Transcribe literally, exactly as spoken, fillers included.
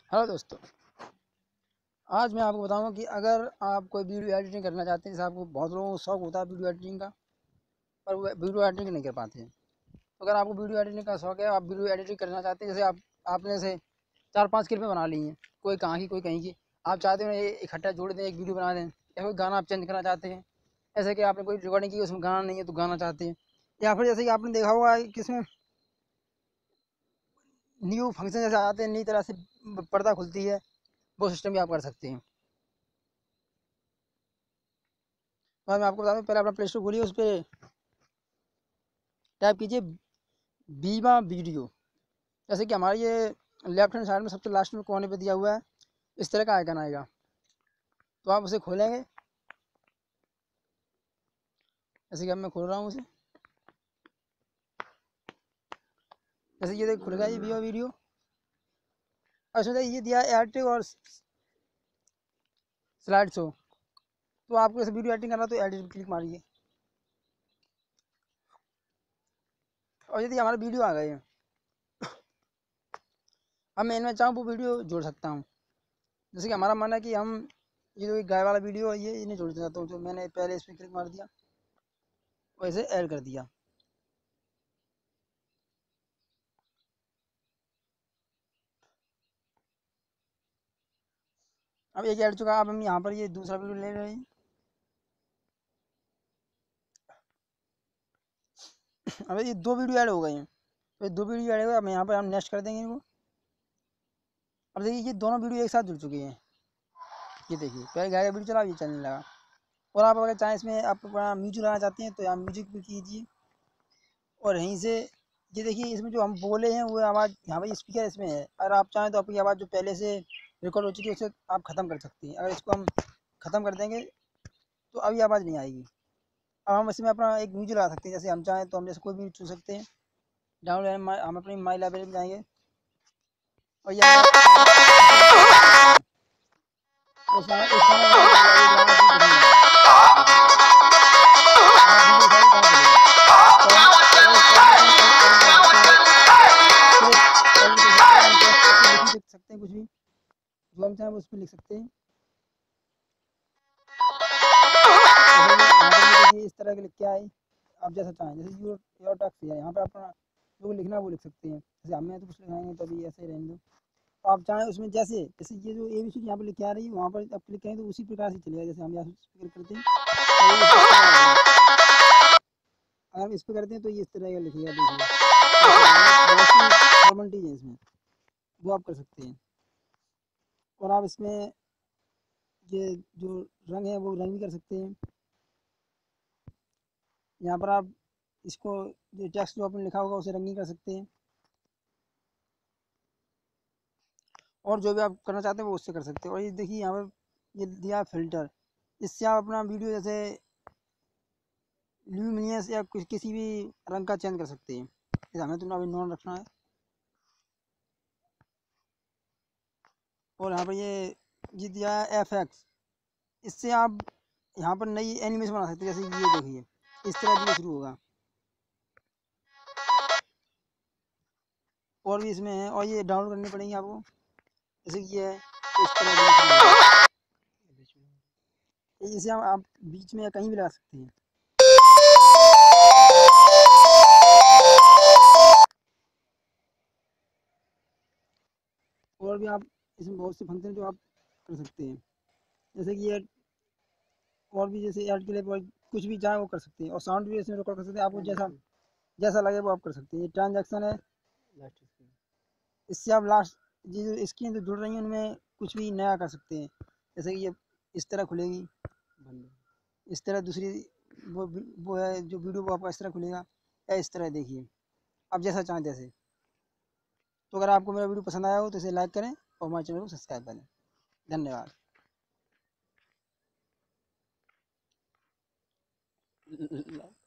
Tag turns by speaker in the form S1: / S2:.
S1: Hello दोस्तों, आज मैं आपको बताऊंगा कि अगर आप कोई वीडियो एडिटिंग करना चाहते हैं, जैसे आपको बहुत लोगों को शौक होता है वीडियो एडिटिंग का, पर वो वीडियो एडिटिंग नहीं कर पाते हैं। तो अगर आपको वीडियो एडिटिंग का शौक है, आप वीडियो एडिटिंग करना चाहते हैं, जैसे आप आपने जैसे चार पांच क्लिपें बना ली हैं, कोई कहाँ की कोई कहीं की, आप चाहते हो ये इकट्ठा जोड़ दें, एक वीडियो बना दें, या कोई गाना आप चेंज करना चाहते हैं, ऐसे कि आपने कोई रिकॉर्डिंग की उसमें गाना नहीं है तो गाना चाहते हैं, या फिर जैसे कि आपने देखा होगा कि इसमें न्यू फंक्शन जैसे आते हैं, नई तरह से पर्दा खुलती है, वो सिस्टम भी आप कर सकते हैं। तो मैं आपको बता दूं, पहले अपना प्ले स्टोर खोलिए, उस पर टाइप कीजिए बीमा वीडियो। जैसे कि हमारे ये लेफ्ट हैंड साइड में सबसे लास्ट में कोने पे दिया हुआ है, इस तरह का आइकन आएगा, तो आप उसे खोलेंगे। जैसे कि अब मैं खोल रहा हूँ उसे, जैसे ये देख खुल गया ये बीमा वीडियो। और इसमें ये दिया है एडिटिंग और स्लाइड शो। तो आपको जैसे वीडियो एडिटिंग करना तो एडिट क्लिक मारिए, और यदि हमारे वीडियो आ गए हैं, अब मैं इनमें चाहूँ वो वीडियो जोड़ सकता हूँ। जैसे कि हमारा मन है कि हम ये जो गाय वाला वीडियो है ये इन्हें जोड़ चाहता हूँ, तो मैंने पहले इस पर क्लिक मार दिया और इसे ऐड कर दिया। अब एक ऐड चुका, अब हम यहाँ पर ये दूसरा वीडियो ले रहे हैं। अब ये दो वीडियो ऐड हो गए हैं, तो ये दो वीडियो ऐड हो गए। अब यहाँ पर हम नेक्स्ट कर देंगे इनको। अब देखिए ये दोनों वीडियो एक साथ जुड़ चुके हैं। ये देखिए पहले गाय का वीडियो चला, ये चलने लगा। और आप अगर चाहें इसमें आप अपना म्यूजिक लगाना चाहते हैं तो यहाँ म्यूजिक भी कीजिए, और यहीं से ये देखिए इसमें जो हम बोले हैं वो आवाज़ यहाँ पर स्पीकर इसमें है। अगर आप चाहें तो आपकी आवाज़ जो पहले से रिकॉर्ड हो चुकी है उसे आप ख़त्म कर सकती हैं। अगर इसको हम ख़त्म कर देंगे तो अभी आवाज़ नहीं आएगी। अब हम इसमें अपना एक म्यूजिक लगा सकते हैं, जैसे हम चाहें तो हम जैसे कोई भी चुन सकते हैं। डाउनलोड हम अपनी माई लाइब्रेरी में जाएंगे और ये लिख सकते हैं, कुछ भी जो हम चाहें उस पर लिख सकते हैं। देखिए इस तरह के लिख के आए, आप जैसा चाहें, जैसे योर योर टैक्स है, यहाँ पे अपना जो लिखना है वो लिख सकते हैं। जैसे हमें तो कुछ लिखाएंगे तो अभी ऐसे ही रहने दो। तो आप चाहें उसमें जैसे जैसे ये जो ए बी सी यहाँ पर लिख के आ रही है, वहाँ पर आप क्लिक करें तो उसी प्रकार से चलेगा। जैसे हम यहाँ से क्लिक करते हैं, अगर हम इस पर करते हैं तो ये इस तरह का लिखेगा। देखिए बहुत सी फॉर्मेलिटीज है इसमें, वो आप कर सकते हैं। और आप इसमें ये जो रंग है वो रंग भी कर सकते हैं। यहाँ पर आप इसको जो टेक्स्ट जो आपने लिखा होगा उसे रंगीन कर सकते हैं, और जो भी आप करना चाहते हैं वो उससे कर सकते हैं। और ये देखिए यहाँ पर ये दिया फिल्टर, इससे आप अपना वीडियो जैसे ल्यूमिनियस या कुछ किसी भी रंग का चयन कर सकते हैं। जैसे हमें तो अभी नॉन रखना है। और यहाँ पर ये ये दिया है एफ एक्स, इससे आप यहाँ पर नई एनिमेशन बना सकते हैं। जैसे ये देखिए इस तरह वीडियो शुरू होगा, और भी इसमें है, और ये डाउनलोड करनी पड़ेंगी आपको। जैसे कि ये है इस तरह इसे हम आप बीच में या कहीं भी लगा सकते हैं। और भी आप इसमें बहुत से फंक्शन जो आप कर सकते हैं, जैसे कि ये और भी जैसे ऐड के लिए कुछ भी चाहे वो कर सकते हैं। और साउंड भी इसमें रिकॉर्ड कर सकते हैं, आपको जैसा जैसा लगे वो आप कर सकते हैं। ये ट्रांजैक्शन है, इससे आप लास्ट ये जो स्क्रीन जो जुड़ रही हैं उनमें कुछ भी नया कर सकते हैं। जैसे कि ये इस तरह खुलेगी, इस तरह दूसरी वो वो है जो वीडियो वो आपका इस तरह खुलेगा, या इस तरह देखिए आप जैसा चाहें जैसे। तो अगर आपको मेरा वीडियो पसंद आया हो तो इसे लाइक करें और हमारे चैनल को सब्सक्राइब करें। धन्यवाद।